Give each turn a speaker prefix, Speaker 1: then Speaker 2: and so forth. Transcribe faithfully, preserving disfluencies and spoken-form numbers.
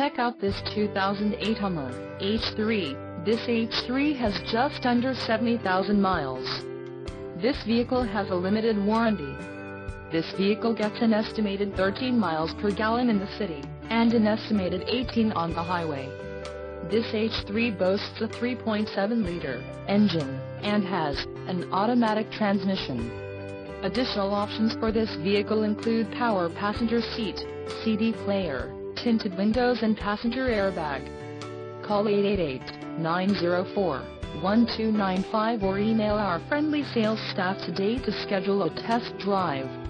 Speaker 1: Check out this two thousand eight Hummer H three. This H three has just under seventy thousand miles. This vehicle has a limited warranty. This vehicle gets an estimated thirteen miles per gallon in the city, and an estimated eighteen on the highway. This H three boasts a three point seven liter engine, and has an automatic transmission. Additional options for this vehicle include power passenger seat, C D player, tinted windows and passenger airbag. Call eight eight eight, nine zero four, one two nine five or email our friendly sales staff today to schedule a test drive.